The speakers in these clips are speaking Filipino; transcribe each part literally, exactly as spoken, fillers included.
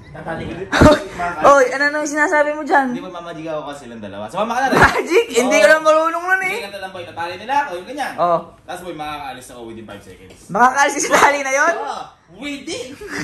Tatali ka. Oy, ano nang sinasabi mo dyan? Hindi mo mamajig ako kasi silang dalawa. Sumama ka na rin. Magic? Hindi ko lang marunong nun eh. Hindi ka talang boy. Tatali nila ako. Yung ganyan. Oo. Tapos boy, makakaalis ako within five seconds. Makakaalis sa tali na yun? Oo. Within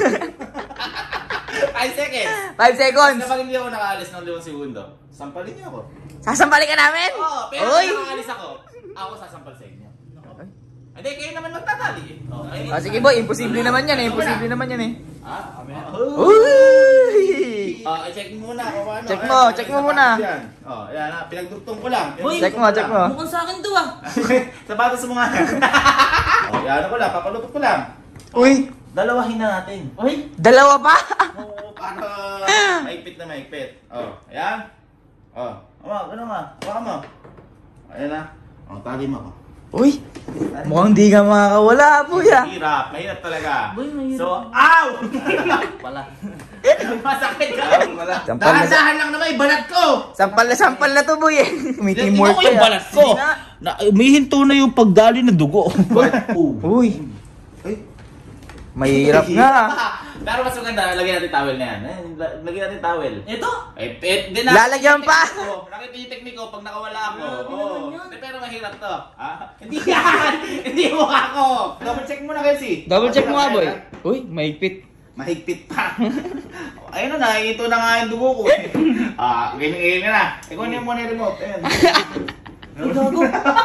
five seconds. five seconds. Kapag hindi ako nakaalis ng limang segundo, sampalin niyo ako. Sasampalin ka namin? Oo. Pero Uy. kung nakaalis ako, ako sasampal sa inyo. Hindi, kayo naman magtatali eh. Okay. Ah, sige boy, imposible naman yan eh. Imposible naman yan eh. Ah, kami na. Uy! Ah, check mo muna kung ano. Check mo, check mo muna. Oh, yan na, pinagdugtong ko lang. Boy, Check mo, check mo. mukhang sa akin to ah. Sapatos mo nga. Oh, yan ko lang, papalupot ko lang. Uy! Dalawahin na natin. Uy, Dalawa pa? Oo, para maigpit na maigpit. Oh, ayan. Oh, ama, ano nga? Hawakan mo. Ayan na. Oh, tali mo ako. Uy! Mukhang di ka makakawala, boy ah. Mahirap, mahirap talaga. Boy, mahirap. So, ow! pala. Masakit ka. Sampal na, Dahan-dahan lang naman, balat ko. sampal na sampal na to, boy eh. May teamwork Tingnan ko pa yung balat ko. Sige nga. Na, umihinto na yung pagdali ng dugo. Uy! Mahirap nga. Pero mas maganda, lagyan natin towel na yan. Eh, la- Lagyan natin towel. Ito? Eh, eh, di na. Lalagyan pa. Oh, nakita yung technique ko pag nakawala ako. Grabe Oh. naman yan. Eh, pero mahirap to. Ah? Hindi yan! Hindi mo ako! Double check mo na, Kelsey. Double check mo nga, boy. Uy, mahigpit. Mahigpit pa. Ayun na, nakikito na nga yung dugo ko. Ah, ganyan ka na. Ikunin mo na yung remote. Ayun. Ay, gago.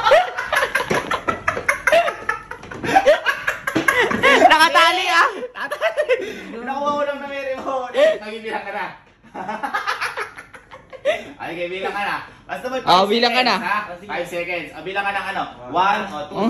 Nakatali ah. Nakuha ko lang na may remote. Nagibilang ka na. Ay, okay, bilang ka na. Basta mo, Ah, bilang ka na. five seconds. Ah, bilang ka ng ano? one o two.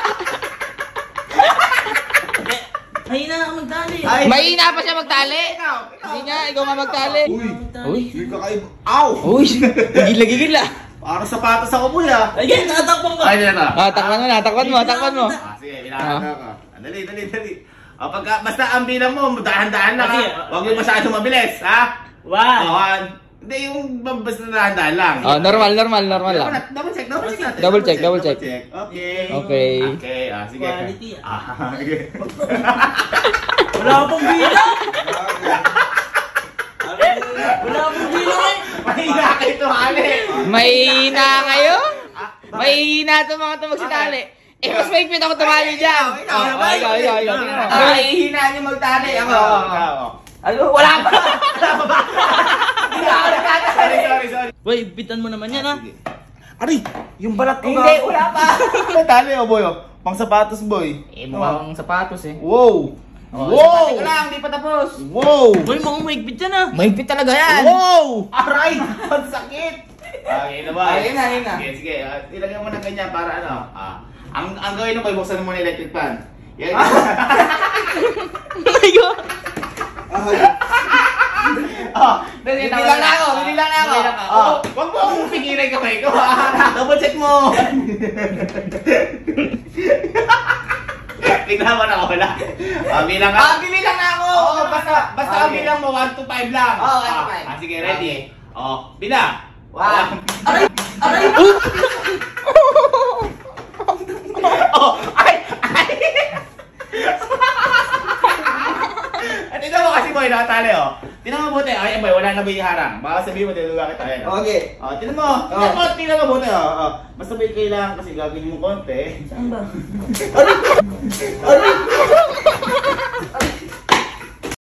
Mahina na ako magdali. Ay, Mahina pa siya magtali. Ikaw, ikaw. Hindi nga, ikaw nga magtali. Uy, Uy. Uy, kakaiba. Ow! Uy, gigil-gigil ah. Parang sapatos ako, boy, ah. Ayun, nakatakpang ko. Ay, yan na. Ah, takpan mo na, takpan mo, takpan mo. Ah, sige, bilangan na ako. Ah, dali, dali, dali. Ah, pagka, basta ang bilang mo, dahan-dahan lang, Sige. ha? Huwag yung masyadong mabilis, ha? One. Ah, one. Hindi, yung basta dahan-dahan lang. Ah, normal, normal, normal lang. Double check, double check natin. Double check, double check. Okay. Okay. Okay, ah, sige. Quality, Ah, sige. Wala akong bilang. Wala akong bilang eh. Mahina kayo ito, Ali. Mahina kayo? Mahina itong mga tumagsitali. Eh, mas mahigpit ako tumali dyan. Ikaw, Oh, ikaw, ikaw, ikaw, ikaw. Tingnan mo. Ay, hinaan yung magtali. Ako, ako. Ano? Wala pa. Hindi ako nagtatali. Sorry, sorry, sorry. Boy, bitan mo naman yan ha. Aray, yung balat ko Hindi, wala pa. May tali, oh, boy, oh. Pang sapatos, boy. Eh, mukhang sapatos eh. Wow! Oh, Wow! Wow! lang, di pa tapos. Wow! Boy, mukhang mahigpit yan ha. Mahigpit talaga yan. Wow! Aray! Ang sakit! Okay na ba? Ayun na, ayun na. Sige, sige. Uh, ilagyan mo ng ganyan para ano. Ah, ang ang gawin mo, buksan mo na electric fan. Yan. Oh my God. Oh, dali Bibilang na ako, bibilang na ako. Oh, wag mo akong pigilan kamay ko. ah. Double check mo. Tingnan mo na wala. Ah, bilang ka. Ah, bibilang na ako. Oo, basta basta ang Okay. bilang mo one to five lang. Oo, one to five. Ah, sige, ready. Oh, bilang. One. Aray! Aray! Oh, ay, ay. At ito mo kasi boy, nakatali oh. Tingnan mo buti, ay boy, wala na ba yung harang? Baka sabihin mo, tinuga kita. Ayan, oh. Okay. Oh, tingnan mo, tingnan mo, tingnan mo buti oh. Oh. Basta may kailangan kasi gagawin mo konti. Saan ba? Aray!